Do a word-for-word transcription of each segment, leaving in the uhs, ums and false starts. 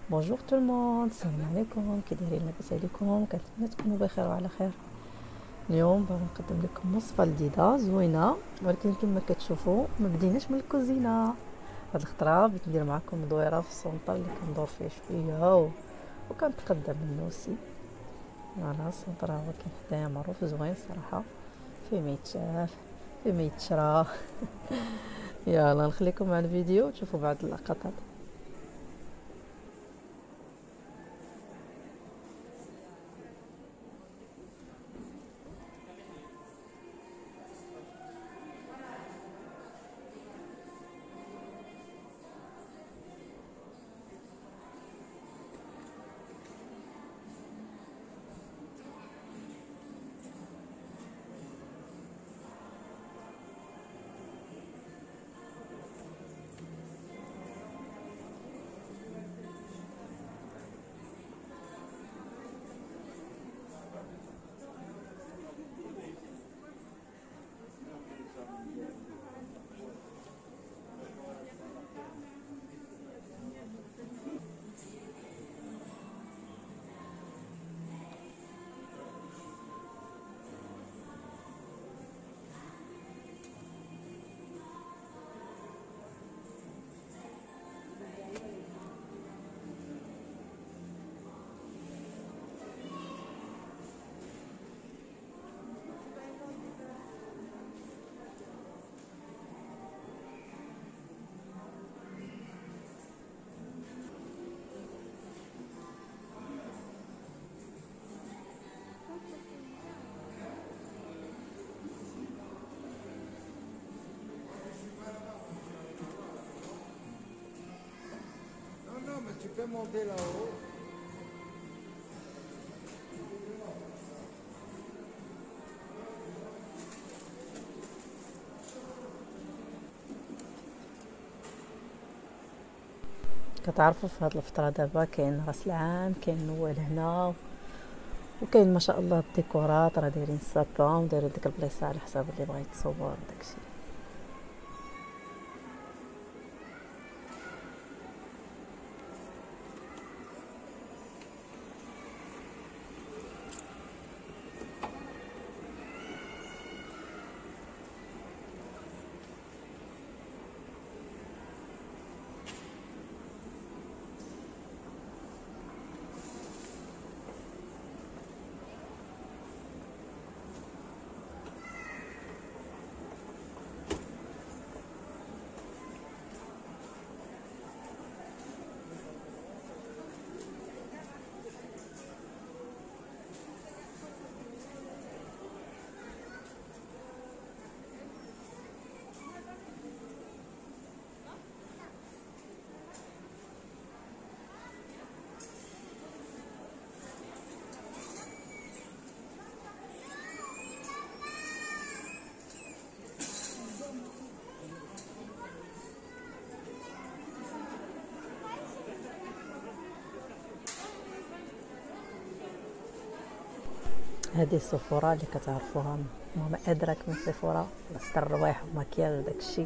بونجور تو الموند، السلام عليكم، كي دايرين؟ لاباس عليكم؟ كنتمنى تكونوا بخير وعلى خير. اليوم باغي نقدم لكم وصفه جديده زوينه، ولكن كما كتشوفوا ما بديناش من الكوزينه. هاد الخطره بغيت ندير معكم دويره في السونطر اللي كندور فيه شويه و... وكنتقدم منه سي. فوالا السونطر هو كاين حدايا معروف زوين صراحه، فيه ما يتشاف فيه ما يتشرى. يلا نخليكم مع الفيديو تشوفوا بعض اللقطات. Non, non, mais tu peux monter là-haut. كتعرفوا في هاد الفتره دابا كاين راس العام، كاين نوال هنا، وكاين ما شاء الله الديكورات راه دايرين السابان ودايرين ديك البلايصه على حساب اللي بغا يتصور داكشي. هذه السفورة اللي كتعرفوها، ماما ادراك من سفورة ستر الروايح وماكياج وداكشي.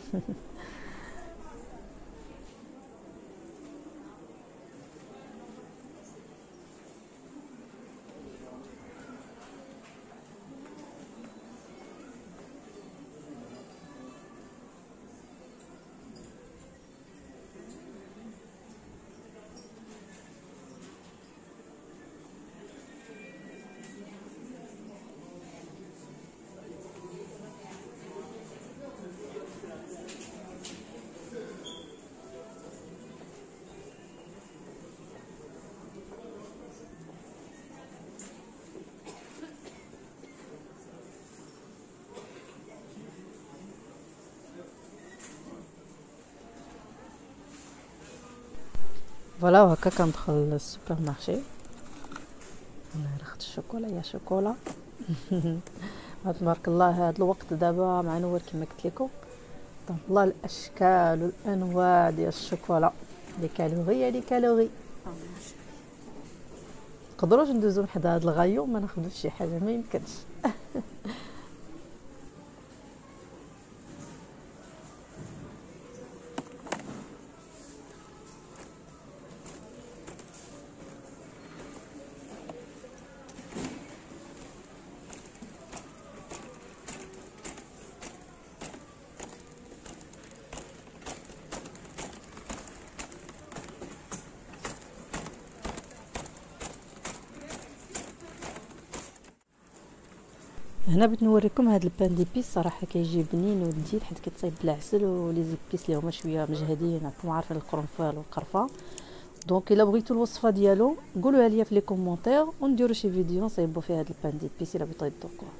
فوالا وهكا كندخل للسوبر مارشي، انا اخذت الشوكولا يا شوكولا. هاد تبارك الله هاد الوقت دابا مع نوال كما قلت لكم، تبارك الله الاشكال والانواع ديال الشوكولا، لي كالوري لي كالوري. نقدروش ندوزو من حدا هاد الغايو ما ناخذوش شي حاجه، ما يمكنش. هنا بغيت نوريكم هذا البان ديبيس، صراحه كيجي بنين ولذيذ حيت كيتصايب بالعسل ولي زيبيس اللي هما شويه مجهدين، راكم عارفين القرنفل والقرفه. دونك الا بغيتوا الوصفه ديالو قولوها لي في لي كومونتير ونديروا شي فيديو نصايبوا فيه هذا البان ديبيس الا بغيتوا تذوقوه.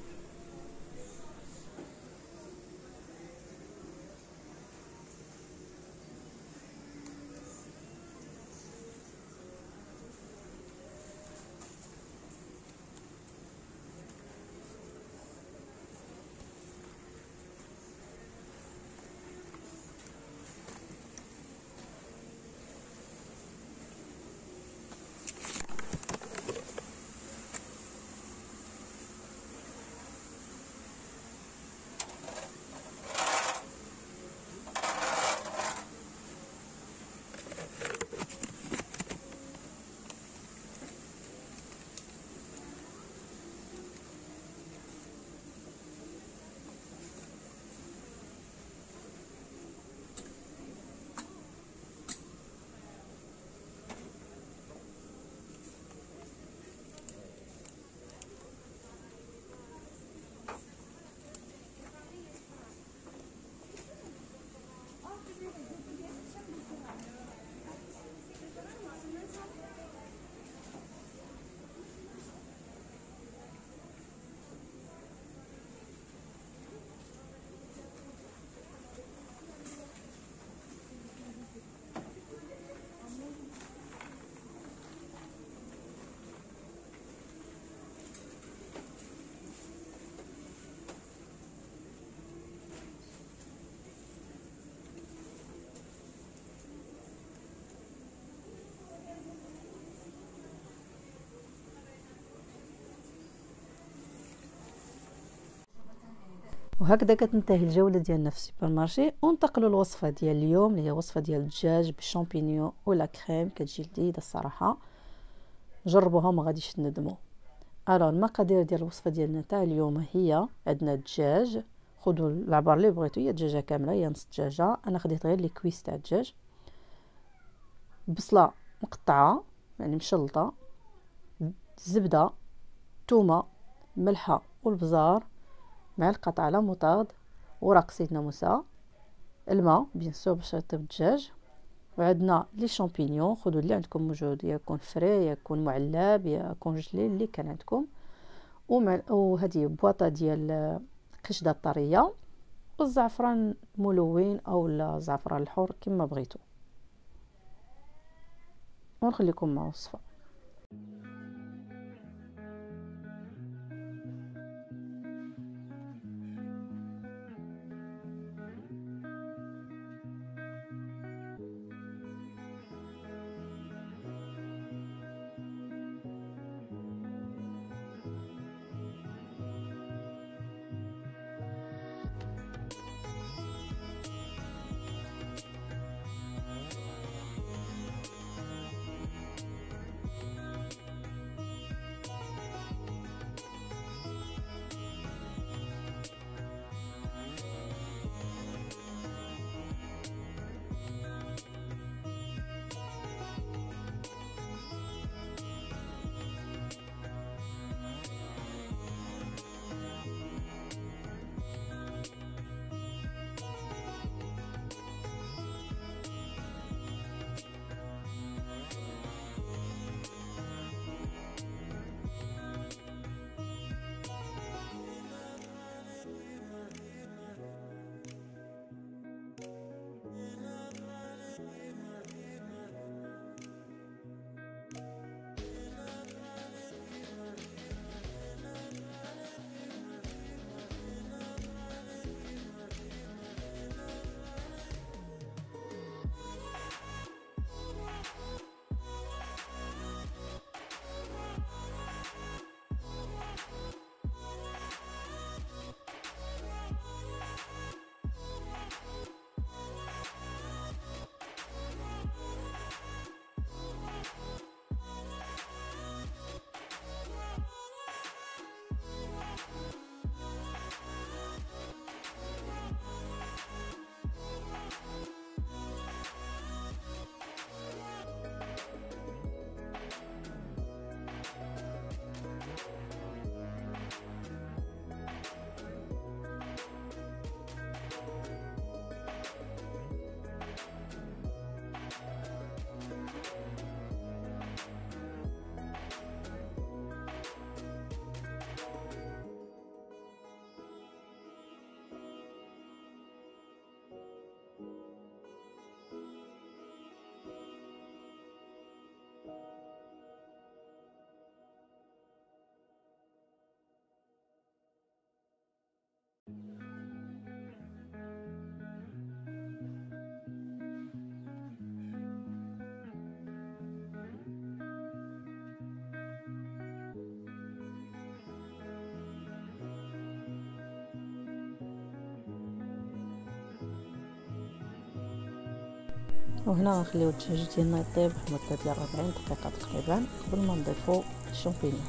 وهكذا كتنتهي الجوله ديالنا في السوبر مارشي، وننتقلوا للوصفه ديال اليوم اللي هي وصفه ديال الدجاج بالشامبينيون ولا كريم، كتجي لذيذه الصراحه، جربوها ما غاديش تندموا. الو المقادير ديال الوصفه ديالنا تاع اليوم هي: عندنا الدجاج، خذوا العبار اللي بغيتو، هي دجاجه كامله هي نص دجاجه، انا خديت غير لي كويس تاع الدجاج، بصله مقطعه يعني مشلطه، الزبده، ثومه، ملحه والبزار، معلقه تاع لا موطارد، ورق سيدنا موسى، الماء بيان سور باش يطيب الدجاج، وعندنا لي شامبينيون، خذوا اللي عندكم موجود، يكون فري يكون معلب يكون جلي اللي كان عندكم، وهذه بواطه ديال قشده طريه، والزعفران ملون او الزعفران الحر كما بغيتوا. ونخليكم مع الوصفه. وهنا غنخليو الدجاج ديالنا يطيب لمده ديال أربعين دقيقه تقريبا قبل ما نضيفو الشامبينيون.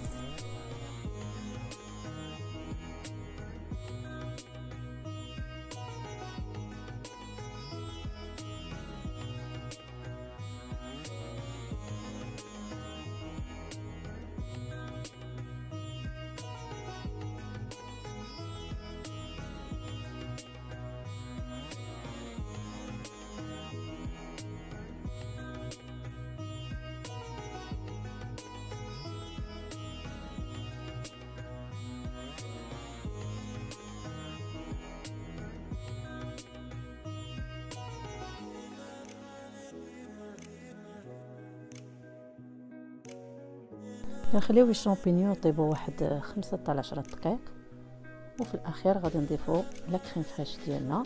نخليو الشامبينيون يطيبوا واحد خمسة حتى عشرة دقائق، وفي الاخير غادي نضيفو لا كريم فريش ديالنا.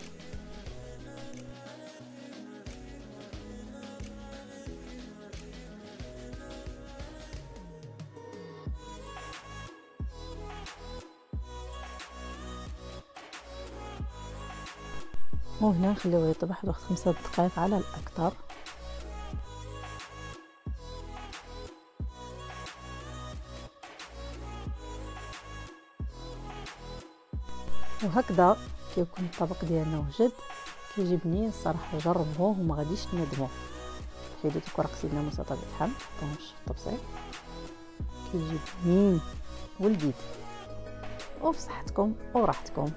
وهنا نخليوه يطيب واحد خمسة دقائق على الاكثر. وهكذا كيكون الطبق ديالنا وجد، كيجي بنين الصراحه. جربوه وما غاديش تندموا. حيدوا ديك ورق سيدنا موسى طابع الحم حطوهم في الطبسيل، كيجي بنين ولذيذ وفي صحتكم وراحتكم.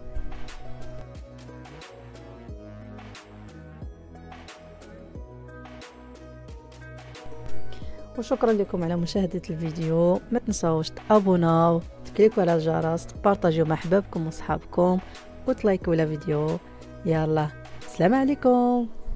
وشكرا لكم على مشاهدة الفيديو. ما تنساوش تابوناو، تكليكوا على الجرس، تبارطاجيو مع احبابكم وصحابكم، وتلايكوا الفيديو. يلا، السلام عليكم.